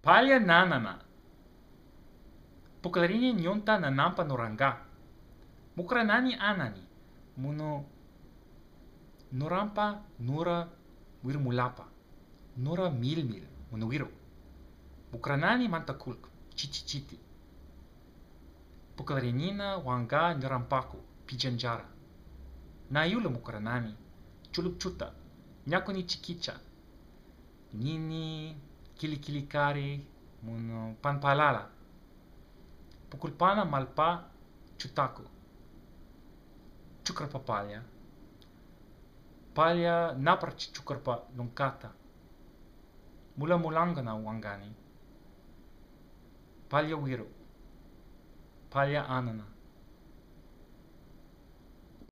Palya nanana. Pukalarinya nyonta na nampa noranga. Mukranani anani. Muno norampa nura wirmulapa. Nura milmil muno wiro. Mukranani mantakulk. Chichichiti. Pukalarinina wanga nirampaku. Pijanjara. Nayula mukranani. Chulupchuta. Nyakuni chikicha. Nini kili-kilikari muno panpalala. Pukulpana malpa chutaku. Chukrapa palya. Palya naparchi chukrapa lungkata. Mula-mulangana wangani. Palya wiro. Palya anana.